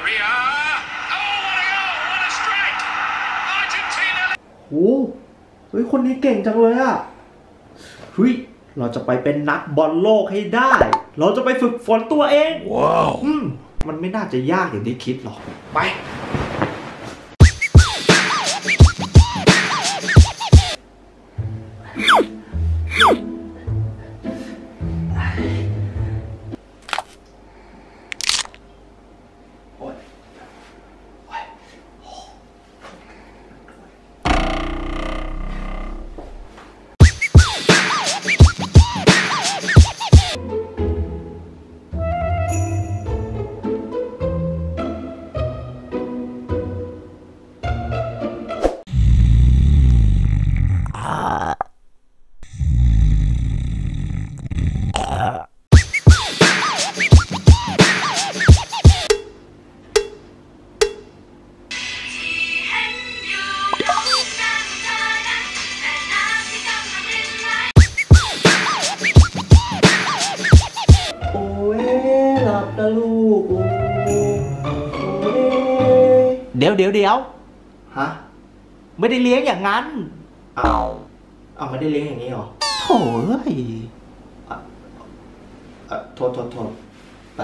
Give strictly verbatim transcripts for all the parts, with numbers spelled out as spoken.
โอ้เฮ้ยคนนี้เก่งจังเลยอะเฮ้ยเราจะไปเป็นนักบอลโลกให้ได้เราจะไปฝึกฝนตัวเองว้าวอืมมันไม่น่าจะยากอย่างที่คิดหรอกไปเดี๋ยวเดี๋ยวเดี๋ยวฮะไม่ได้เลี้ยงอย่างนั้นอ้าวอ้าวไม่ได้เลี้ยงอย่างนี้หรอโถ่เอ้ยอ่ะโทษโทษโทษไป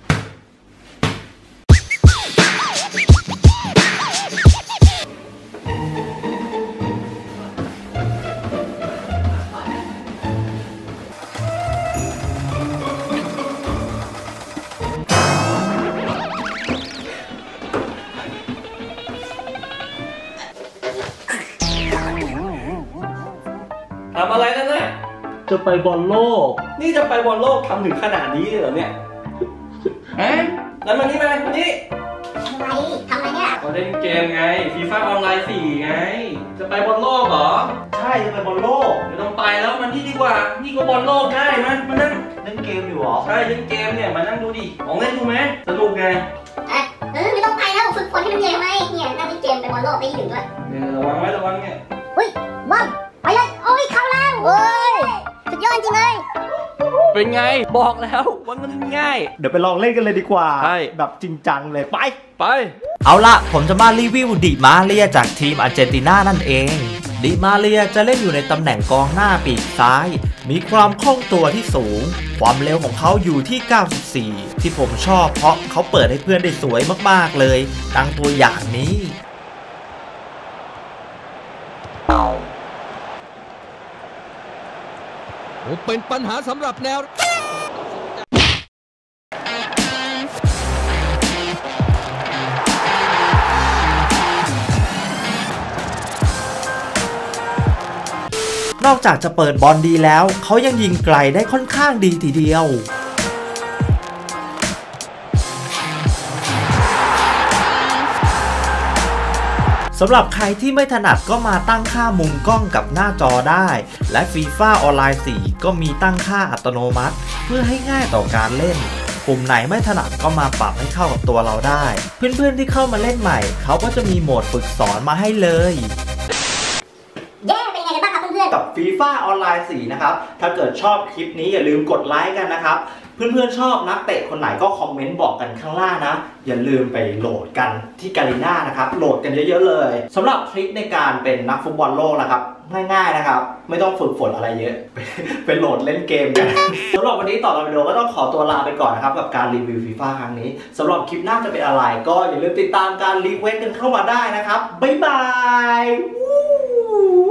ทำอะไรนั่นน่ะจะไปบอลโลกนี่จะไปบอลโลกทำถึงขนาดนี้เหรอเนี่ยฮะแล้วมันนี่มาวันนี้ทำไมทำอะไรเนี่ยเราเล่นเกมไงฟีฟ่าออนไลน์สี่ไงจะไปบอลโลกเหรอใช่จะไปบอลโลกไม่ต้องไปแล้วมันนี่ดีกว่านี่ก็บอลโลกได้มันมานั่งเล่นเกมอยู่หรอใช่เล่นเกมเนี่ยมานั่งดูดิของเล่นดูไหมสนุกไงเออเออไม่ต้องไปแล้วฝึกฝนให้มันเย็นไหมเนี่ยนั่งเล่นเกมไปบอลโลกไปถึงด้วยระวังไว้ระวังเนี่ยอุ้ยบอลไปเลยโอ้ยเข้าแล้วเฮ้ยสุดยอดจริงเลยเป็นไงบอกแล้วว่ามันง่ายเดี๋ยวไปลองเล่นกันเลยดีกว่าใช่แบบจริงจังเลยไปไปเอาล่ะผมจะมารีวิวดิมาเรียจากทีมอาร์เจนตินานั่นเองดิมาเรียจะเล่นอยู่ในตำแหน่งกองหน้าปีกซ้ายมีความคล่องตัวที่สูงความเร็วของเขาอยู่ที่เก้าสิบสี่ที่ผมชอบเพราะเขาเปิดให้เพื่อนได้สวยมากๆเลยดังตัวอย่างนี้เป็นปัญหาสำหรับแนวนอกจากจะเปิดบอลดีแล้วเขายังยิงไกลได้ค่อนข้างดีทีเดียวสำหรับใครที่ไม่ถนัดก็มาตั้งค่ามุมกล้องกับหน้าจอได้และ ฟีฟ่า ออนไลน์ สี่ก็มีตั้งค่าอัตโนมัติเพื่อให้ง่ายต่อการเล่นปุ่มไหนไม่ถนัดก็มาปรับให้เข้ากับตัวเราได้เพื่อนๆที่เข้ามาเล่นใหม่เขาก็จะมีโหมดฝึกสอนมาให้เลยเย้เป็นไงกันบ้างครับเพื่อนๆกับ ฟีฟ่า ออนไลน์ สี่นะครับถ้าเกิดชอบคลิปนี้อย่าลืมกดไลค์กันนะครับเพื่อนๆชอบนักเตะคนไหนก็คอมเมนต์บอกกันข้างล่างนะอย่าลืมไปโหลดกันที่การีน่านะครับโหลดกันเยอะๆเลยสำหรับทริคในการเป็นนักฟุตบอลโลกนะครับง่ายๆนะครับไม่ต้องฝึกฝนอะไรเยอะเป็นโหลดเล่นเกมกันสำหรับวันนี้ต่อกันวิดีโอก็ต้องขอตัวลาไปก่อนนะครับกับการรีวิวฟีฟ่าครั้งนี้สำหรับคลิปหน้าจะเป็นอะไรก็อย่าลืมติดตามการรีเควสต์กันเข้ามาได้นะครับบ๊ายบาย